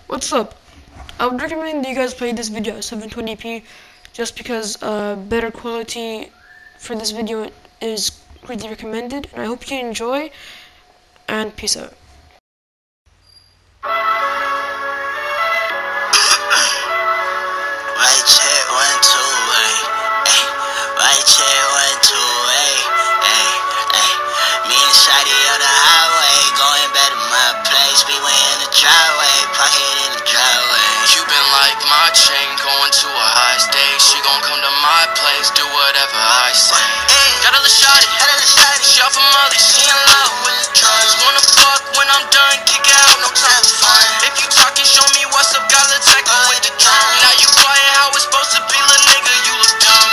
What's up? I would recommend you guys play this video at 720p just because better quality for this video is greatly recommended, and I hope you enjoy, and peace out. Right check 1 2 right check 1 2 me and Shawty on the highway, going back to my place. We went in the driveway, pocket in the driveway. Cuban like my chain, going to a high stage. She gon' come to my place, do whatever I say. Got a little shawty, she off a molly, she in love with the drugs. Wanna fuck when I'm done, kick out, no time for fun. If you talking, show me what's up, got a tackle with the drum. Now you quiet, how it's supposed to be, little nigga, you look dumb.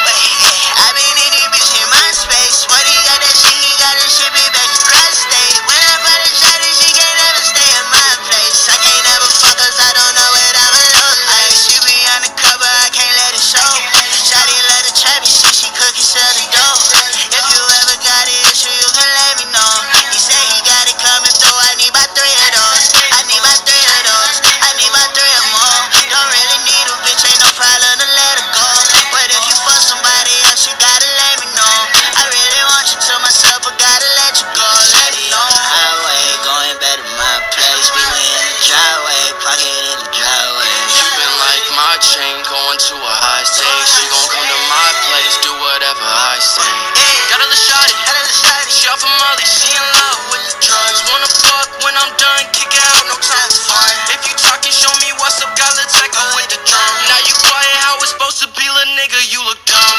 I been in this bitch in my space. What he got that shit, he got that shit, be back to cross state. When I find a shawty, she can't never stay in my place. I can't never fuck cause I don't know what I'm alone. Like, she be undercover, I can't let it show. Shawty love the trap and shit, she cooking, sell the dope. If you ever got an issue, you can let me know. He say he got it coming through, I need about 3 of those. I need about 3 of those, I need about 3 or more. Don't really need a bitch, ain't no problem to let her go. But if you fuck somebody else, you gotta let me know. I really want you to myself, but gotta let you go. Let me know. Highway, going back to my place. We went in the driveway, pocket in the driveway. Cuban like my chain, going to a high stage. She gon' come to my place, do whatever I say. Got a little shawty, she off a molly, she in love with the drugs. Wanna fuck when I'm done, kick out, no time for fun. If you talking, show me what's up, got a tackle with the drum. Now you quiet, how it's supposed to be, little nigga, you look dumb.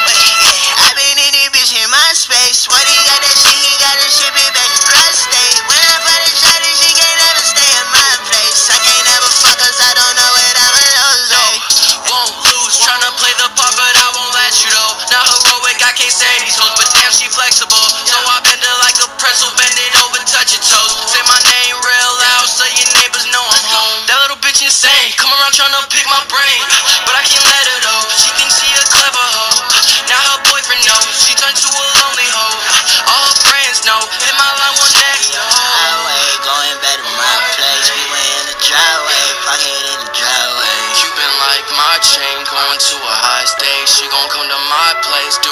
I been in this bitch in my space. What he got that shit, he got that shit, be back to cross state. When I find a shawty, she can't never stay in my place. I can't never fuck cause I don't know what I'm alone. Won't lose, tryna play the part, but I won't let you though. Not heroic, I can't say these hoes, but damn, she flexible. So I bend her like a pretzel, bend it over, touch your toes. Say my name real loud, so your neighbors know I'm home. That little bitch insane, come around tryna pick my brain, but I can't let her though. She thinks she a clever hoe. Now her boyfriend knows, she turned to a lonely hoe. All her friends know, hit my line one next though. Highway, going back to my place. We went in the driveway, pocket in the driveway. Cuban like my chain, going to a high stage. She gon' come to my place,